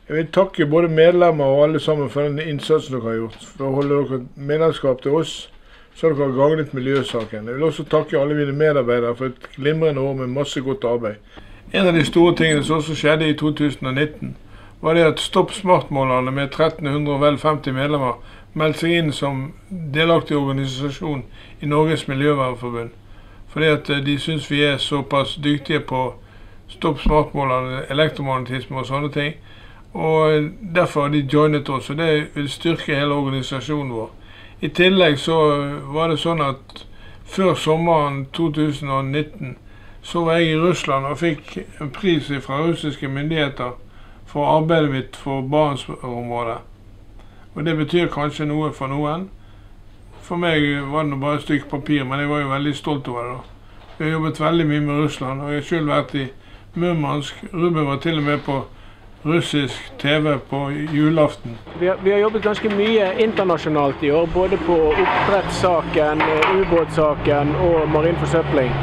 Jeg vil takke både medlemmer og alle sammen for den innsatsen dere har gjort. For å holde dere medlemskap til oss, så har dere gagnet miljøsaken. Jeg vil også takke alle mine medarbeidere for et glimrende år med masse godt arbeid. En av de store tingene som også skjedde i 2019, var det at Stopp Smart-målerne med 1300 og vel 50 medlemmer meldte seg inn som delaktig organisasjon i Norges Miljøvernforbund. Fordi at de synes vi er såpass dyktige på Stopp Smart-målerne, elektromagnetisme og sånne ting. Og derfor har de joinet oss, og det vil styrke hele organisasjonen vår. I tillegg så var det sånn at før sommeren 2019 så var jeg i Russland og fikk en pris fra russiske myndigheter for arbeidet mitt for Barentsområdet. Og det betyr kanskje noe for noen. For meg var det bare et stykke papir, men jeg var jo veldig stolt over det da. Jeg har jobbet veldig mye med Russland, og jeg har selv vært i Murmansk. Ruben var til og med på russisk TV på julaften. Vi har jobbet ganske mye internasjonalt i år, både på oppdrettssaken, ubåtsaken og marin forsøpling.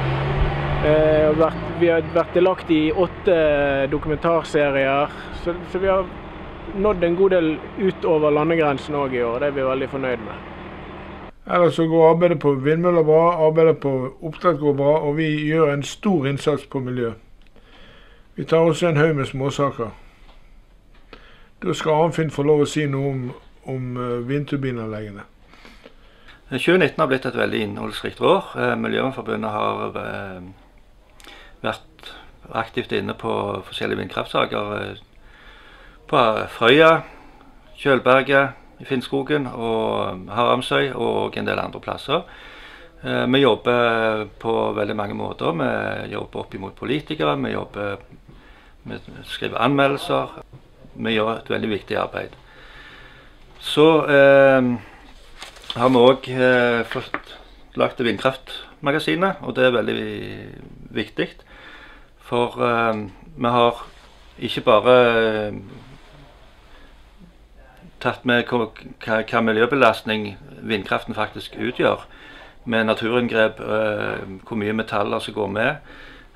Vi har vært delaktig i 8 dokumentarserier, så vi har nådd en god del utover landegrensen også i år, det er vi veldig fornøyd med. Ellers så går arbeidet på vindmøller bra, arbeidet på oppdrett går bra, og vi gjør en stor innsats på miljø. Vi tar også en haug med småsaker. Da skal Arnfinn få lov å si noe om vindturbinanleggene. 2019 har blitt et veldig innholdsrikt år. Miljøvernforbundet har vært aktivt inne på forskjellige vindkraftsaker på Frøya, Kjølberget, i Finnskogen og Haramsøy og en del andre plasser. Vi jobber på veldig mange måter. Vi jobber opp imot politikere, vi skriver anmeldelser. Vi gjør et veldig viktig arbeid. Så har vi også fått lagt vindkraftmagasinet, og det er veldig viktig. For vi har ikke bare tatt med hva miljøbelastning vindkraften faktisk utgjør, med naturinngrep, hvor mye metaller som går med,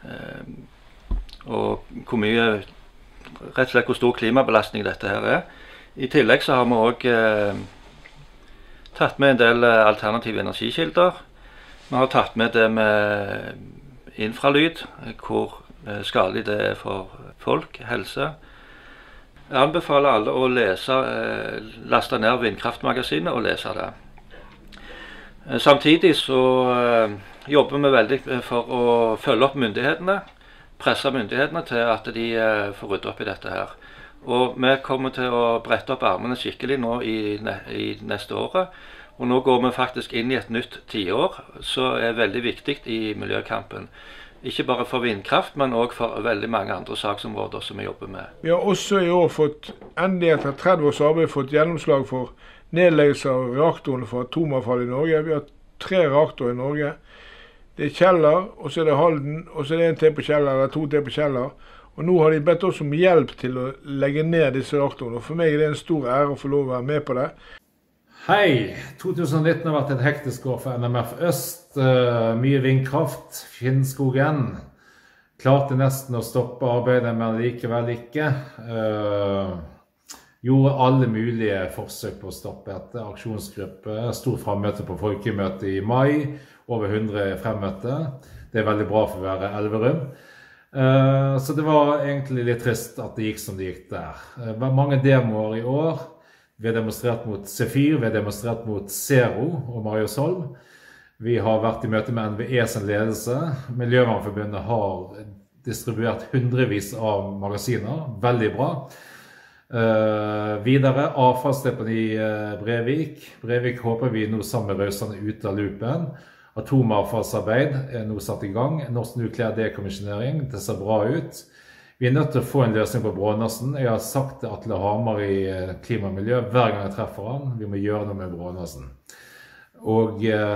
og rett og slett hvor stor klimabelastning dette her er. I tillegg så har vi også tatt med en del alternative energikilder. Vi har tatt med det med infralyd, hvor skadelig det er for folk, helse. Jeg anbefaler alle å laste ned vindkraftmagasinet og lese det. Samtidig så jobber vi veldig for å følge opp myndighetene, presse myndighetene til at de får rydde opp i dette her. Og vi kommer til å brette opp armene skikkelig nå i neste året. Og nå går vi faktisk inn i et nytt tiår, som er veldig viktig i miljøkampen. Ikke bare for vindkraft, men også for veldig mange andre saksområder som vi jobber med. Vi har også i år endelig etter 30 års arbeid fått gjennomslag for nedleggelse av reaktorene for atomavfall i Norge. Vi har 3 reaktorer i Norge. Det er Kjeller, og så er det Halden, og så er det en til på Kjeller, eller 2 til på Kjeller. Og nå har de bedt oss om hjelp til å legge ned disse reaktorene. Og for meg er det en stor ære å få lov å være med på det. Hei! 2019 har vært et hektisk år for NMF Øst. Mye vindkraft, Finnskogen. Klarte nesten å stoppe arbeidet, men likevel ikke. Gjorde alle mulige forsøk på å stoppe etter aksjonsgruppe. Stort fremmøte på folkemøtet i mai. Over 100 fremmøte. Det er veldig bra for å være Elverum. Så det var egentlig litt trist at det gikk som det gikk der. Det var mange demoer i år. Vi har demonstrert mot C4, vi har demonstrert mot Zero og Mariusholm. Vi har vært i møte med NVE sin ledelse. Miljøvernforbundet har distribuert hundrevis av magasiner. Veldig bra. Videre, avfallsdeponi Brevik. Brevik håper vi nå sammen med Raudsand ut av loopen. Atomavfallsarbeid er nå satt i gang. Norsk nukleær dekommisjonering, det ser bra ut. Vi er nødt til å få en løsning på Brånåsen. Jeg har sagt til Atle Hamar i Klima og Miljø hver gang jeg treffer han. Vi må gjøre noe med Brånåsen. Og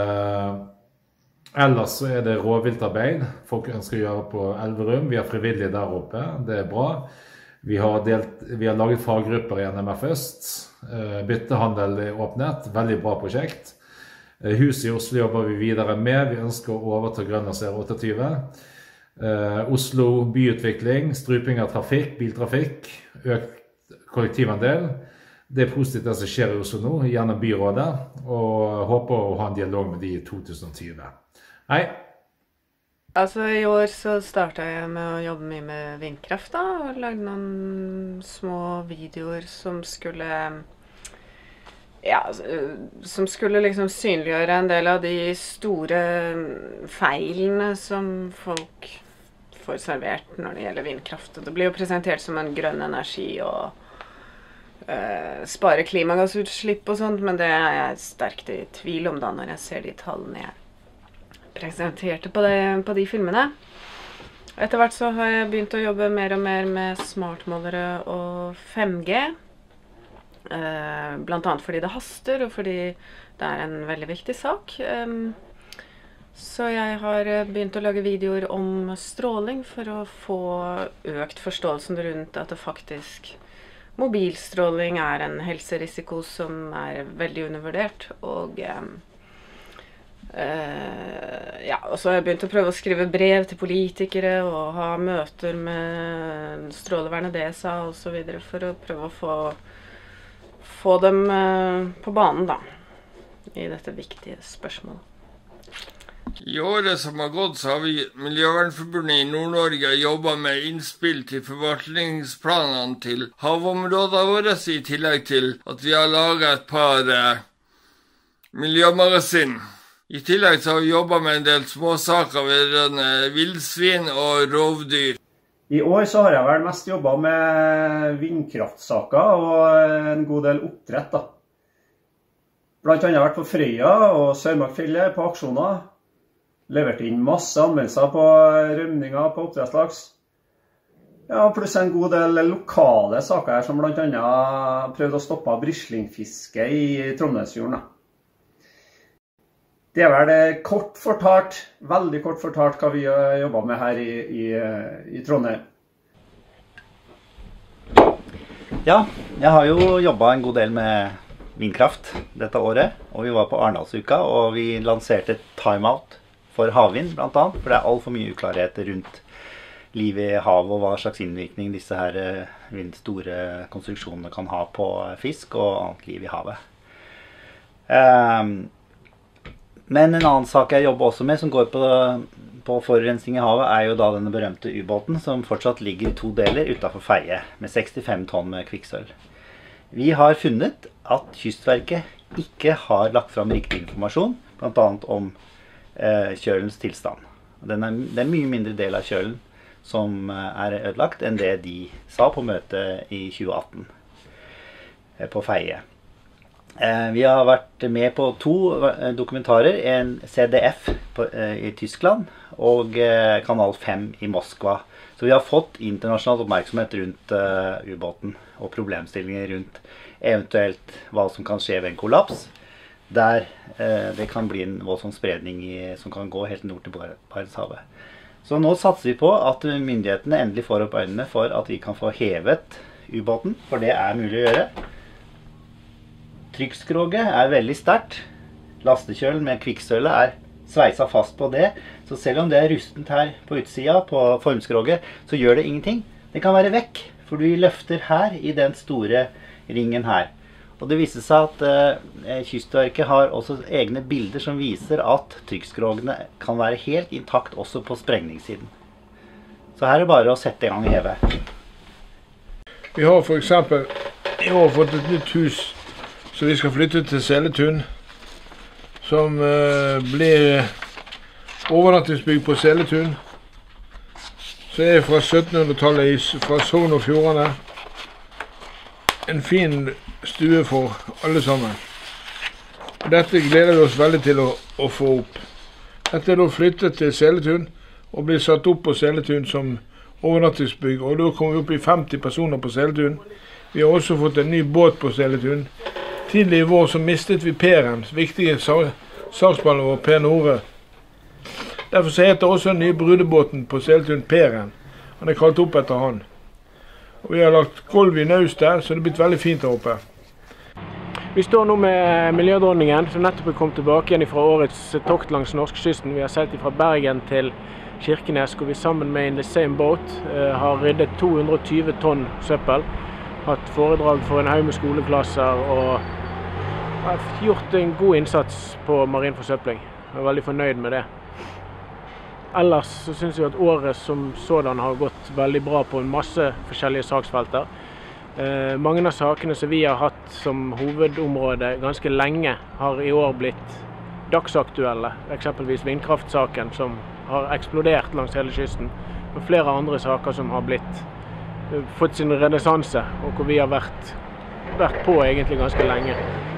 ellers så er det rovviltarbeid. Folk ønsker å gjøre på Elverum. Vi har frivillige der oppe. Det er bra. Vi har laget faggrupper i NMF Øst. Byttehandel er åpnet. Veldig bra prosjekt. Huset i Oslo jobber vi videre med. Vi ønsker å overta Grønlandsgata 28. Oslo byutvikling, struping av trafikk, biltrafikk, økt kollektivandel. Det positivt det som skjer i Oslo nå, gjennom byrådet, og håper å ha en dialog med de i 2020. Hei! Altså, i år så startet jeg med å jobbe mye med vindkraft da, og lagde noen små videoer som skulle, som skulle liksom synliggjøre en del av de store feilene som folk får servert når det gjelder vindkraft. Det blir jo presentert som en grønn energi og spare klimagassutslipp og sånt, men det er jeg sterkt i tvil om da, når jeg ser de tallene jeg presenterte på de filmene. Etter hvert så har jeg begynt å jobbe mer og mer med smartmålere og 5G, blant annet fordi det haster, og fordi det er en veldig viktig sak. Så jeg har begynt å lage videoer om stråling for å få økt forståelsen rundt at det faktisk mobilstråling er en helserisiko som er veldig undervurdert, og og så har jeg begynt å prøve å skrive brev til politikere og ha møter med Strålevernet DSA og så videre for å prøve å få dem på banen da, i dette viktige spørsmålet. I året som har gått, så har vi Miljøvernforbundet i Nord-Norge jobbet med innspill til forvaltningsplanene til havområdene våre, i tillegg til at vi har laget et par miljømagasin. I tillegg så har vi jobbet med en del småsaker vedrørende vildsvin og rovdyr. I år så har jeg vel mest jobbet med vindkraftsaker og en god del oppdrett da. Blant annet har jeg vært på Frøya og Sørmarkfjellet på aksjoner. Levert inn masse anmeldelser på rømninger på oppdrettslaks. Ja, pluss en god del lokale saker her, som blant annet prøvde å stoppe brislingfiske i Trondheimsfjorden. Det er vel kort fortalt, veldig kort fortalt, hva vi har jobbet med her i Trondheim. Ja, jeg har jo jobbet en god del med vindkraft dette året, og vi var på Arendalsuka, og vi lanserte timeout for havvind blant annet, for det er alt for mye uklarheter rundt livet i havet og hva slags innvirkning disse her store konstruksjonene kan ha på fisk og annet liv i havet. Men en annen sak jeg jobber også med som går på forurensning i havet er jo da denne berømte ubåten som fortsatt ligger i 2 deler utenfor Fedje med 65 tonn med kvikksølv. Vi har funnet at Kystverket ikke har lagt fram riktig informasjon, blant annet om kjølens tilstand. Det er mye mindre del av kjølen som er ødelagt enn det de sa på møtet i 2018 på Fedje. Vi har vært med på 2 dokumentarer, en CDF i Tyskland og Kanal 5 i Moskva. Så vi har fått internasjonal oppmerksomhet rundt ubåten og problemstillinger rundt eventuelt hva som kan skje ved en kollaps, der det kan bli en voldsom spredning som kan gå helt nord til Barentshavet. Så nå satser vi på at myndighetene endelig får opp øynene for at vi kan få hevet ubåten, for det er mulig å gjøre. Trykkskroget er veldig sterkt. Lastekjølen med kvikksølvet er sveiset fast på det, så selv om det er rustent her på utsida på formskroget, så gjør det ingenting. Det kan være vekk, for vi løfter her i den store ringen her. Og det viser seg at Kystverket har også egne bilder som viser at trykkskrogene kan være helt intakt også på sprengningssiden. Så her er det bare å sette i gang og heve. Vi har for eksempel i år fått et nytt hus, så vi skal flytte til Seletun, som blir overnattingsbygg på Seletun. Så er fra 1700-tallet fra Sogn og Fjordane. En fin stue for alle sammen. Og dette gleder vi oss veldig til å få opp. Dette er da flyttet til Seletun og blir satt opp på Seletun som overnattingsbygg, og da kommer vi opp i 50 personer på Seletun. Vi har også fått en ny båt på Seletun. Tidlig i vår så mistet vi Peren, viktige saksbehandler vår Per Nore. Derfor så heter også den nye brudebåten på Seletun Peren. Han er kalt opp etter han. Og vi har lagt gulv i naust der, så det er blitt veldig fint der oppe. Vi står nå med Miljødronningen, som nettopp er kommet tilbake igjen fra årets tokt langs norskekysten. Vi har seilt fra Bergen til Kirkenes, hvor vi sammen med In the Same Boat har ryddet 220 tonn søppel. hatt foredrag for en haug med skoleklasser og har gjort en god innsats på marin forsøpling. Jeg er veldig fornøyd med det. Ellers så synes jeg at året som sådan har gått veldig bra på en masse forskjellige saksfelter. Mange av sakene som vi har hatt som hovedområde ganske lenge har i år blitt dagsaktuelle. Eksempelvis vindkraftsaken som har eksplodert langs hele kysten. Og flere andre saker som har fått sin renessanse, og hvor vi har vært på egentlig ganske lenge.